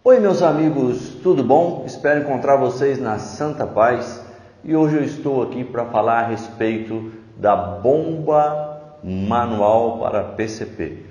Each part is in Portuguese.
Oi meus amigos, tudo bom? Espero encontrar vocês na Santa Paz e hoje eu estou aqui para falar a respeito da bomba manual para PCP.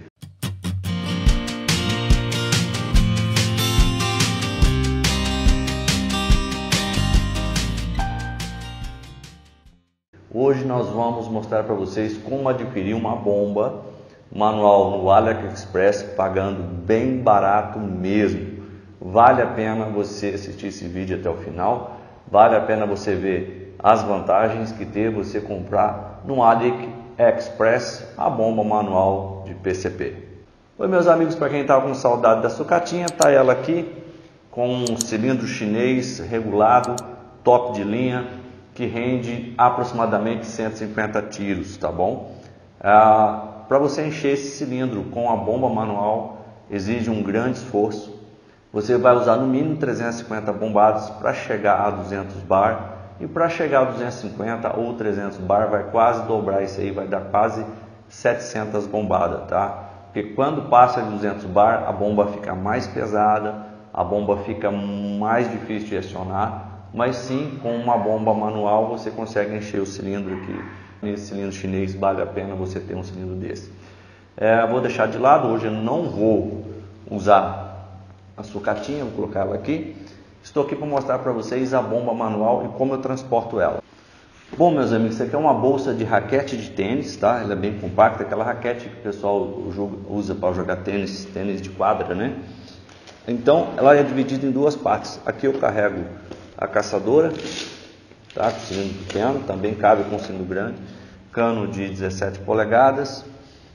Hoje nós vamos mostrar para vocês como adquirir uma bomba manual no AliExpress pagando bem barato mesmo. Vale a pena você assistir esse vídeo até o final, vale a pena você ver as vantagens que tem você comprar no AliExpress a bomba manual de PCP. Oi meus amigos, para quem está com saudade da sucatinha, tá ela aqui com um cilindro chinês regulado, top de linha, que rende aproximadamente 150 tiros, tá bom? Para você encher esse cilindro com a bomba manual exige um grande esforço. Você vai usar no mínimo 350 bombadas para chegar a 200 bar, e para chegar a 250 ou 300 bar vai quase dobrar isso aí, vai dar quase 700 bombadas, tá? Porque quando passa de 200 bar, a bomba fica mais pesada, a bomba fica mais difícil de acionar, mas sim, com uma bomba manual você consegue encher o cilindro aqui. Nesse cilindro chinês vale a pena você ter um cilindro desse. Vou deixar de lado, hoje eu não vou usar a sucatinha, vou colocar ela aqui. Estou aqui para mostrar para vocês a bomba manual e como eu transporto ela. Bom meus amigos, isso aqui é uma bolsa de raquete de tênis, tá? Ela é bem compacta, aquela raquete que o pessoal usa para jogar tênis de quadra, né? Então ela é dividida em duas partes. Aqui eu carrego a caçadora, tá? Com cilindro pequeno, também cabe com cilindro grande, cano de 17 polegadas.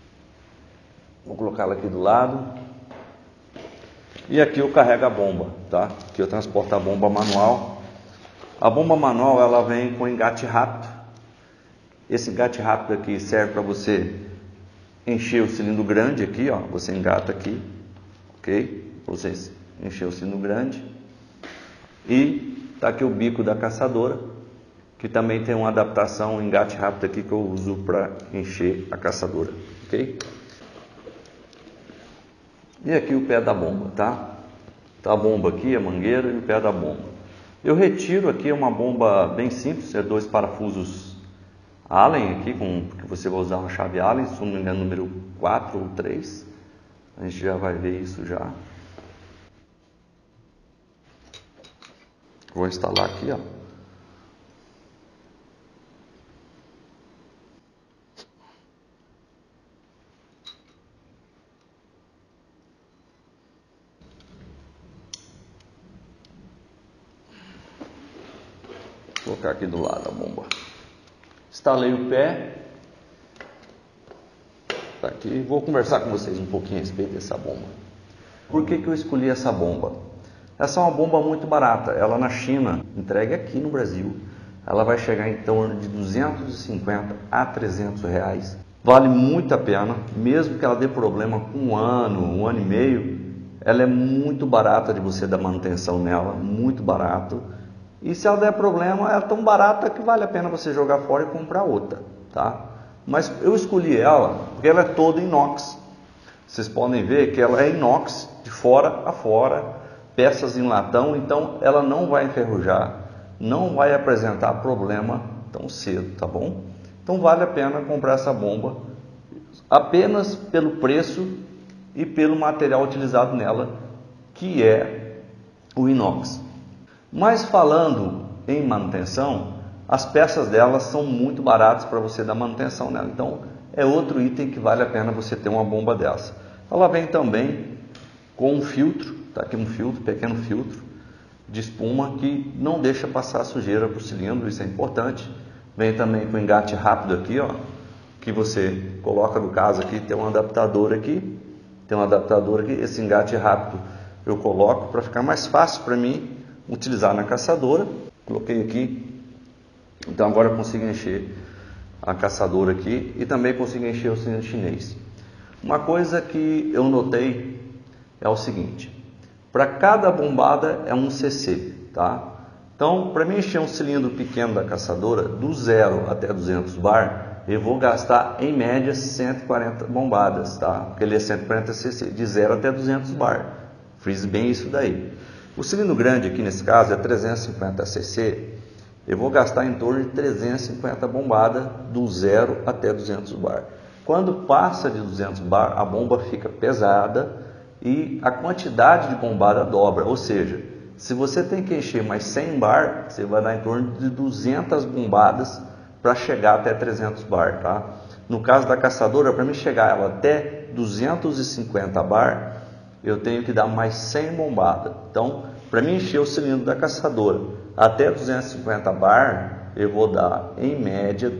Vou colocar ela aqui do lado. E aqui eu carrego a bomba, tá? Aqui eu transporto a bomba manual. A bomba manual ela vem com engate rápido. Esse engate rápido aqui serve para você encher o cilindro grande aqui, ó. Você engata aqui, ok? Para você encher o cilindro grande. E tá aqui o bico da caçadora, que também tem uma adaptação, um engate rápido aqui que eu uso para encher a caçadora, ok? E aqui o pé da bomba, tá? Tá a bomba aqui, a mangueira e o pé da bomba. Eu retiro aqui uma bomba bem simples, é 2 parafusos Allen aqui, que você vai usar uma chave Allen, se não me engano número 4 ou 3. A gente já vai ver isso já. Vou instalar aqui, ó. Vou colocar aqui do lado a bomba. Instalei o pé. Tá aqui. Vou conversar com vocês um pouquinho a respeito dessa bomba. Por que eu escolhi essa bomba? Essa é uma bomba muito barata. Ela na China, entregue aqui no Brasil, ela vai chegar em torno de 250 a 300 reais. Vale muito a pena, mesmo que ela dê problema com um ano e meio, ela é muito barata de você dar manutenção nela, muito barato. E se ela der problema, ela é tão barata que vale a pena você jogar fora e comprar outra, tá? Mas eu escolhi ela porque ela é toda inox. Vocês podem ver que ela é inox de fora a fora, peças em latão, então ela não vai enferrujar, não vai apresentar problema tão cedo, tá bom? Então vale a pena comprar essa bomba apenas pelo preço e pelo material utilizado nela, que é o inox. Mas falando em manutenção, as peças delas são muito baratas para você dar manutenção nela. Então é outro item que vale a pena você ter uma bomba dessa. Ela vem também com um filtro, tá aqui um filtro, pequeno filtro de espuma que não deixa passar sujeira para o cilindro, isso é importante. Vem também com engate rápido aqui, ó, que você coloca no caso aqui, tem um adaptador aqui, esse engate rápido eu coloco para ficar mais fácil para mim utilizar na caçadora. Coloquei aqui, então agora eu consigo encher a caçadora aqui e também consigo encher o cilindro chinês. Uma coisa que eu notei é o seguinte: para cada bombada é um cc, tá? Então, para mim encher um cilindro pequeno da caçadora, do 0 até 200 bar, eu vou gastar em média 140 bombadas, tá? Porque ele é 140 cc, de 0 até 200 bar. Frise bem isso daí. O cilindro grande aqui nesse caso é 350 cc. Eu vou gastar em torno de 350 bombadas do 0 até 200 bar. Quando passa de 200 bar, a bomba fica pesada e a quantidade de bombada dobra. Ou seja, se você tem que encher mais 100 bar, você vai dar em torno de 200 bombadas para chegar até 300 bar, tá? No caso da caçadora, para mim chegar ela até 250 bar, eu tenho que dar mais 100 bombadas. Então, para mim encher o cilindro da caçadora até 250 bar, eu vou dar em média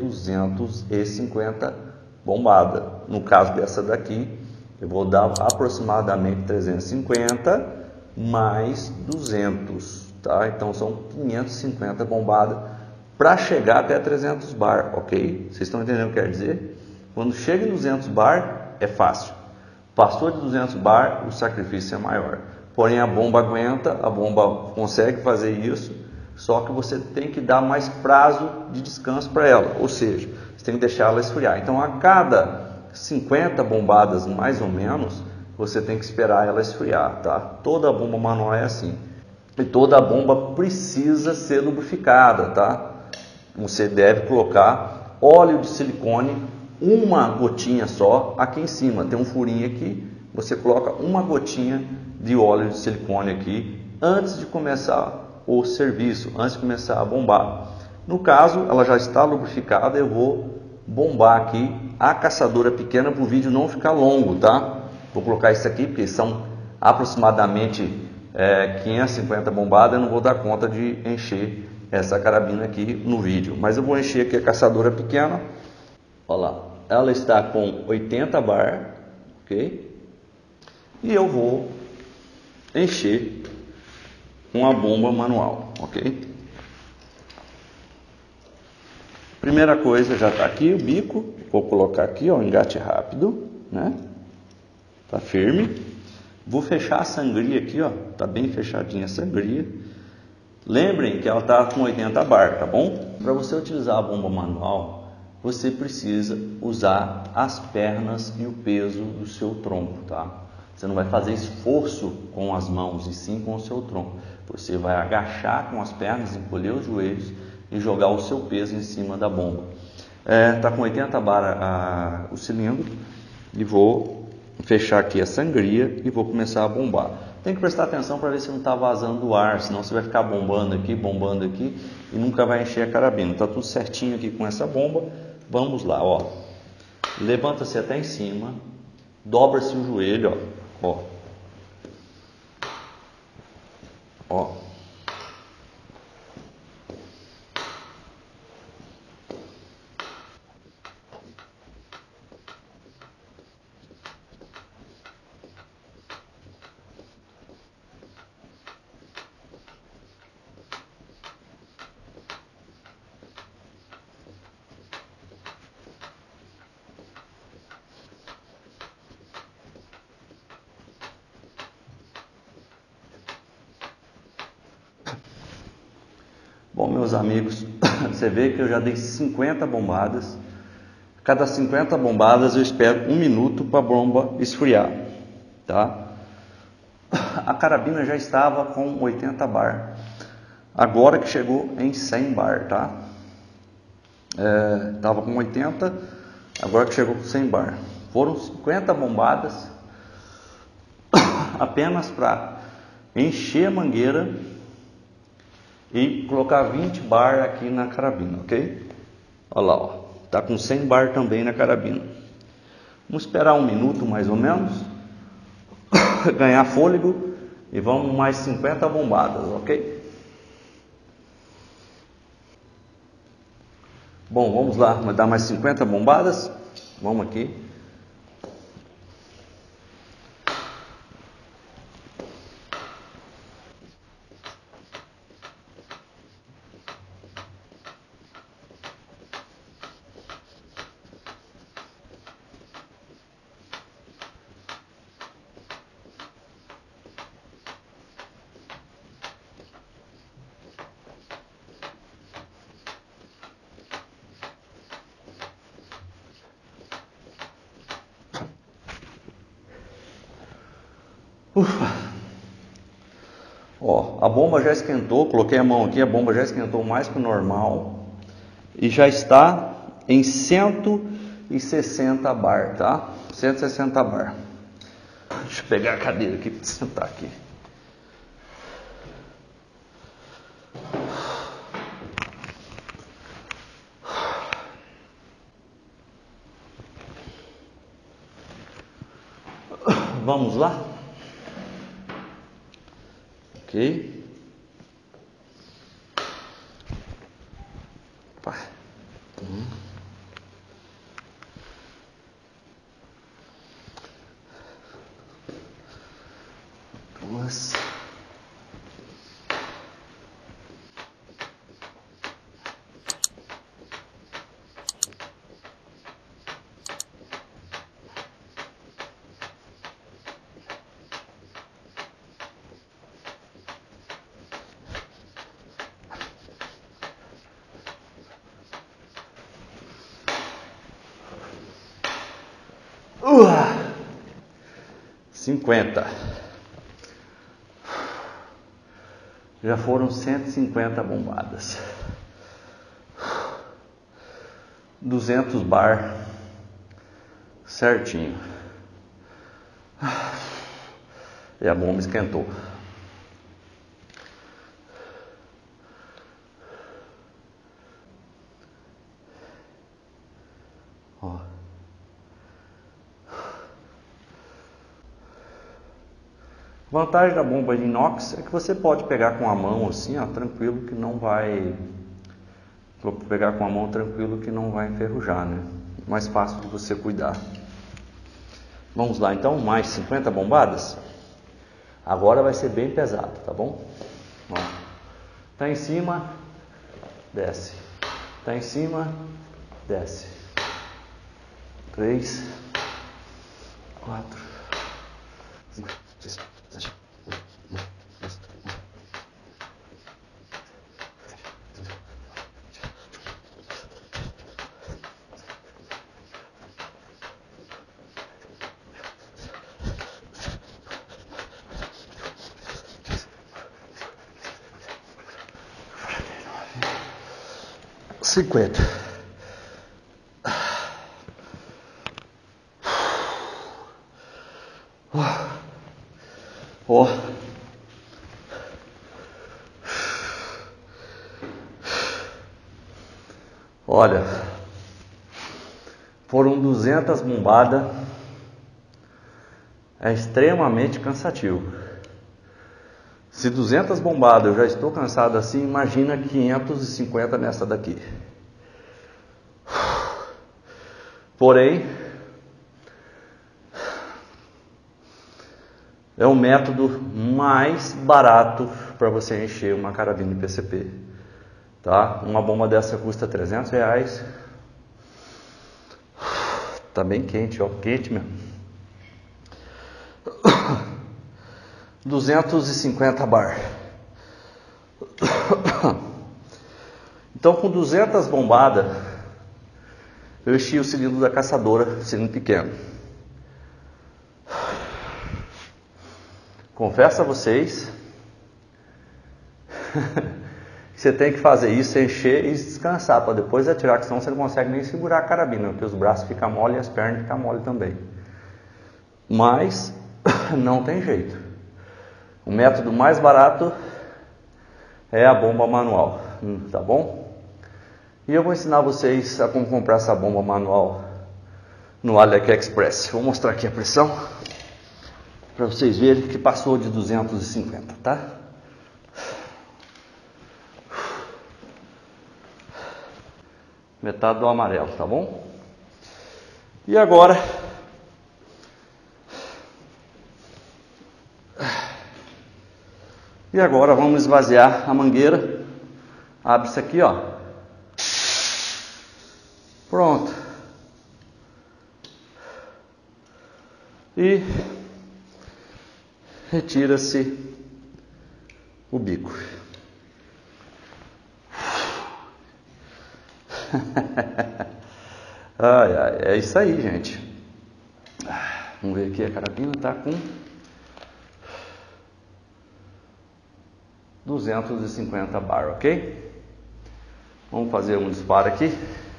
250 bombadas. No caso dessa daqui, eu vou dar aproximadamente 350 mais 200, tá? Então são 550 bombadas para chegar até 300 bar, ok? Vocês estão entendendo o que quer dizer? Quando chega em 200 bar é fácil. Passou de 200 bar, o sacrifício é maior. Porém a bomba aguenta, a bomba consegue fazer isso, só que você tem que dar mais prazo de descanso para ela, ou seja, você tem que deixar ela esfriar. Então a cada 50 bombadas mais ou menos, você tem que esperar ela esfriar, tá? Toda bomba manual é assim. E toda bomba precisa ser lubrificada, tá? Você deve colocar óleo de silicone, uma gotinha só, aqui em cima tem um furinho aqui, você coloca uma gotinha de óleo de silicone aqui antes de começar o serviço, antes de começar a bombar. No caso, ela já está lubrificada, eu vou bombar aqui a caçadora pequena para o vídeo não ficar longo, tá? Vou colocar isso aqui porque são aproximadamente 550 bombadas, eu não vou dar conta de encher essa carabina aqui no vídeo, mas eu vou encher aqui a caçadora pequena. Olha lá, ela está com 80 bar, ok? E eu vou encher com a bomba manual, ok? Primeira coisa, já está aqui o bico, vou colocar aqui, ó, engate rápido, né? Tá firme. Vou fechar a sangria aqui, ó, tá bem fechadinha a sangria. Lembrem que ela está com 80 bar, tá bom? Para você utilizar a bomba manual, você precisa usar as pernas e o peso do seu tronco, tá? Você não vai fazer esforço com as mãos e sim com o seu tronco. Você vai agachar com as pernas, encolher os joelhos e jogar o seu peso em cima da bomba. Tá com 80 bar o cilindro e vou fechar aqui a sangria e vou começar a bombar. Tem que prestar atenção para ver se não está vazando o ar, senão você vai ficar bombando aqui e nunca vai encher a carabina. Está tudo certinho aqui com essa bomba. Vamos lá, ó. Levanta-se até em cima, dobra-se o joelho, ó. Ó. Bom, meus amigos, você vê que eu já dei 50 bombadas. Cada 50 bombadas eu espero 1 minuto para a bomba esfriar, tá? A carabina já estava com 80 bar. Agora que chegou em 100 bar, tá? Estava com 80, agora que chegou com 100 bar. Foram 50 bombadas apenas para encher a mangueira e colocar 20 bar aqui na carabina, ok? Olha lá, ó. Tá com 100 bar também na carabina. Vamos esperar 1 minuto mais ou menos, ganhar fôlego e vamos mais 50 bombadas, ok? Bom, vamos lá, vamos dar mais 50 bombadas. Vamos aqui. Ufa. Ó, a bomba já esquentou, coloquei a mão aqui, a bomba já esquentou mais que o normal e já está em 160 bar, tá? 160 bar. Deixa eu pegar a cadeira aqui para sentar aqui. Vamos lá? Ok. Duas. Uh, 50. Já foram 150 bombadas. 200 bar. Certinho. E a bomba esquentou. Ó. Vantagem da bomba de inox é que você pode pegar com a mão assim, ó, tranquilo que não vai. Vou pegar com a mão tranquilo que não vai enferrujar, né? Mais fácil de você cuidar. Vamos lá então, mais 50 bombadas. Agora vai ser bem pesado, tá bom? Ó. Tá em cima, desce. Tá em cima, desce. 3, 4, 5, 6, 7, 8, 9, 10, 11. Cinquenta. Ó. Olha, foram 200 bombadas. É extremamente cansativo. Se 200 bombadas eu já estou cansado assim, imagina 550 nessa daqui. Porém, é o método mais barato para você encher uma carabina de PCP, tá? Uma bomba dessa custa R$300. Tá bem quente, ó, quente mesmo. 250 bar. Então, com 200 bombadas, eu enchi o cilindro da caçadora, cilindro pequeno. Confesso a vocês que você tem que fazer isso, encher e descansar, para depois atirar, que senão você não consegue nem segurar a carabina, porque os braços ficam mole e as pernas ficam mole também. Mas não tem jeito. O método mais barato é a bomba manual, tá bom? E eu vou ensinar vocês a como comprar essa bomba manual no AliExpress. Vou mostrar aqui a pressão para vocês verem que passou de 250, tá? Metade do amarelo, tá bom? E agora vamos esvaziar a mangueira. Abre isso aqui, ó. Pronto. E retira-se o bico. Ai, ai, é isso aí, gente. Vamos ver aqui, a carabina tá com 250 bar, ok? Vamos fazer um disparo aqui.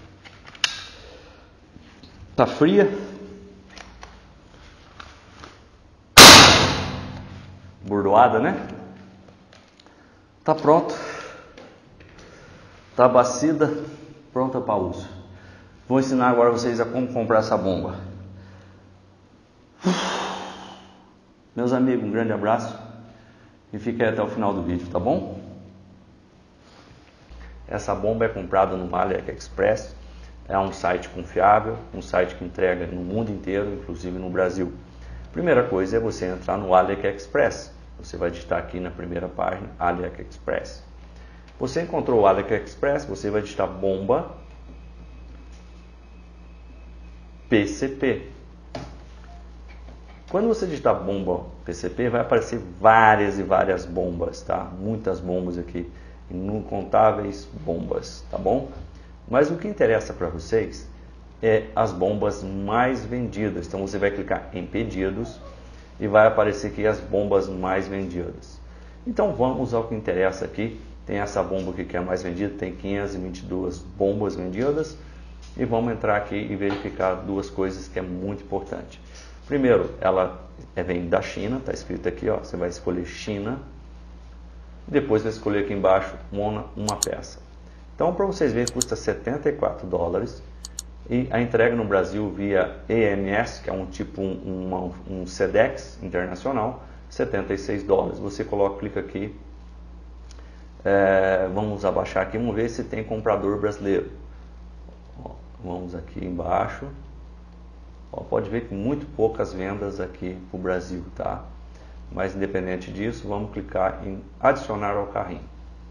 Tá fria. Bordoada, né? Tá pronto. Tá abastecida, pronta para uso. Vou ensinar agora vocês a como comprar essa bomba. Meus amigos, um grande abraço e fique aí até o final do vídeo, tá bom? Essa bomba é comprada no AliExpress, é um site confiável, um site que entrega no mundo inteiro, inclusive no Brasil. Primeira coisa é você entrar no AliExpress. Você vai digitar aqui na primeira página AliExpress. Você encontrou o AliExpress, você vai digitar bomba PCP. Quando você digitar bomba PCP, vai aparecer várias e várias bombas, tá? Muitas bombas aqui, incontáveis bombas, tá bom? Mas o que interessa para vocês é as bombas mais vendidas. Então você vai clicar em pedidos e vai aparecer aqui as bombas mais vendidas. Então vamos ao que interessa aqui. Tem essa bomba aqui que é a mais vendida, tem 522 bombas vendidas. E vamos entrar aqui e verificar duas coisas que é muito importante. Primeiro, ela vem da China, está escrito aqui, ó, você vai escolher China. Depois vai escolher aqui embaixo uma peça. Então, para vocês verem, custa 74 dólares. E a entrega no Brasil via EMS, que é um tipo um Sedex internacional, 76 dólares. Você clica aqui, vamos abaixar aqui, vamos ver se tem comprador brasileiro. Ó, vamos aqui embaixo. Ó, pode ver que muito poucas vendas aqui para o Brasil, tá? Mas independente disso, vamos clicar em adicionar ao carrinho.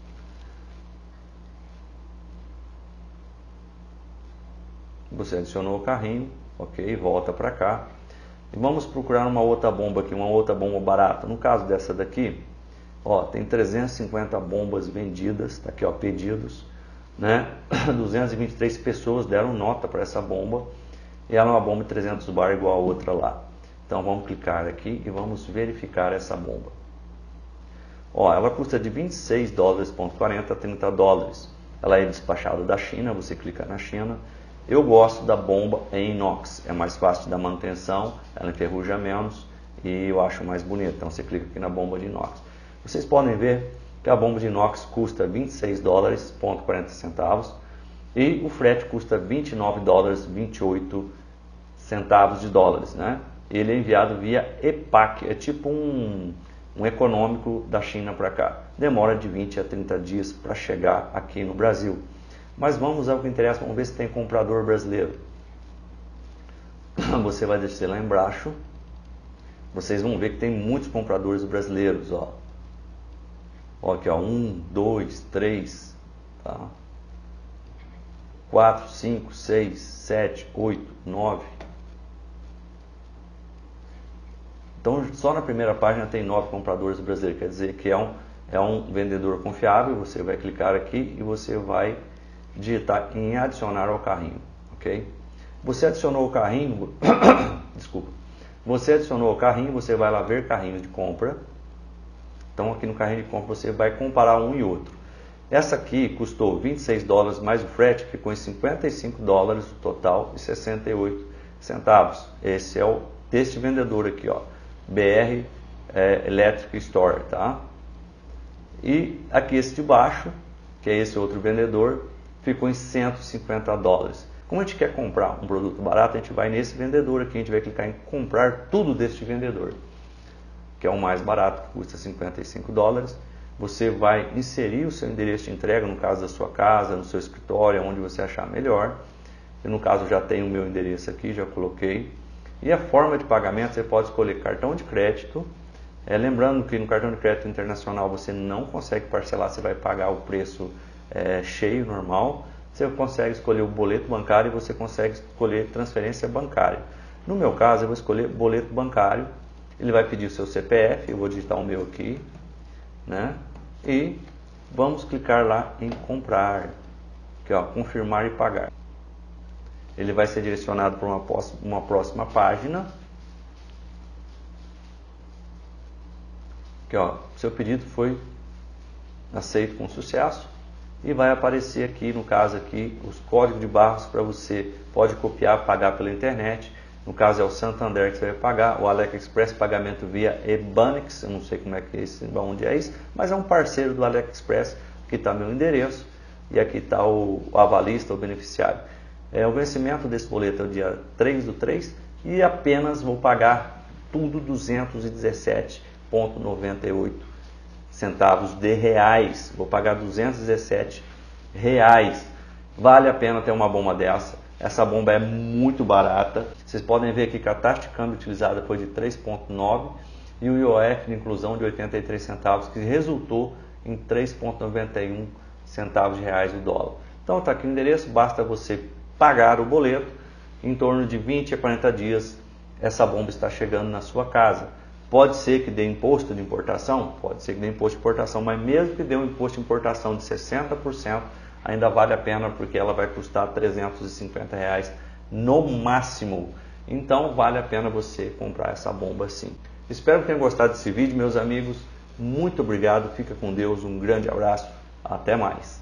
Você adicionou o carrinho, ok, volta para cá. E vamos procurar uma outra bomba aqui, uma outra bomba barata. No caso dessa daqui, ó, tem 350 bombas vendidas, tá aqui, ó, pedidos, né? 223 pessoas deram nota para essa bomba. E ela é uma bomba de 300 bar igual a outra lá. Então vamos clicar aqui e vamos verificar essa bomba. Ó, ela custa de 26 dólares,40 a 30 dólares. Ela é despachada da China, você clica na China. Eu gosto da bomba em inox, é mais fácil da manutenção, ela enferruja menos e eu acho mais bonita. Então você clica aqui na bomba de inox. Vocês podem ver que a bomba de inox custa 26 dólares,40 centavos e o frete custa 29 dólares,28 centavos de dólares, né? Ele é enviado via EPAC, é tipo um econômico da China para cá. Demora de 20 a 30 dias para chegar aqui no Brasil. Mas vamos ao que interessa, vamos ver se tem comprador brasileiro. Você vai descer lá embaixo. Vocês vão ver que tem muitos compradores brasileiros, ó. Ó aqui, ó, 1, 2, 3, tá? 4, 5, 6, 7, 8, 9. Então, só na primeira página tem 9 compradores brasileiros. Quer dizer que é um vendedor confiável. Você vai clicar aqui e você vai digitar em adicionar ao carrinho, ok? Você adicionou o carrinho, desculpa. Você adicionou o carrinho, você vai lá ver carrinho de compra. Então, aqui no carrinho de compra você vai comparar um e outro. Essa aqui custou 26 dólares mais o frete, ficou em 55 dólares o total e 68 centavos. Esse é o deste vendedor aqui, ó, BR Electric Store, tá? E aqui esse de baixo, que é esse outro vendedor, ficou em 150 dólares. Como a gente quer comprar um produto barato, a gente vai nesse vendedor aqui, a gente vai clicar em comprar tudo deste vendedor, que é o mais barato, que custa 55 dólares. Você vai inserir o seu endereço de entrega, no caso da sua casa, no seu escritório, onde você achar melhor. Eu, no caso, já tenho o meu endereço aqui, já coloquei. E a forma de pagamento, você pode escolher cartão de crédito. Lembrando que no cartão de crédito internacional você não consegue parcelar, você vai pagar o preço cheio, normal. Você consegue escolher o boleto bancário e você consegue escolher transferência bancária. No meu caso, eu vou escolher boleto bancário. Ele vai pedir o seu CPF, eu vou digitar o meu aqui, né? E vamos clicar lá em comprar, aqui, ó, confirmar e pagar. Ele vai ser direcionado para uma próxima página. Aqui, ó, seu pedido foi aceito com sucesso, e vai aparecer aqui, no caso aqui, os códigos de barras para você, pode copiar, pagar pela internet. No caso é o Santander que você vai pagar, o AliExpress pagamento via Ebanix, eu não sei como é que é esse, onde é isso, mas é um parceiro do AliExpress. Aqui está meu endereço e aqui está o avalista, o beneficiário. O vencimento desse boleto é o dia 3/3 e apenas vou pagar tudo R$ 217,98 centavos de reais. Vou pagar R$ 217 reais. Vale a pena ter uma bomba dessa. Essa bomba é muito barata. Vocês podem ver aqui que a taxa de câmbio utilizada foi de 3,9 e o IOF de inclusão de 83 centavos, que resultou em 3,91 centavos de reais o dólar. Então está aqui o endereço, basta você pagar o boleto. Em torno de 20 a 40 dias essa bomba está chegando na sua casa. Pode ser que dê imposto de importação? Pode ser que dê imposto de importação, mas mesmo que dê um imposto de importação de 60%, ainda vale a pena, porque ela vai custar R$ 350 reais no máximo. Então vale a pena você comprar essa bomba sim. Espero que tenham gostado desse vídeo, meus amigos. Muito obrigado, fica com Deus, um grande abraço, até mais.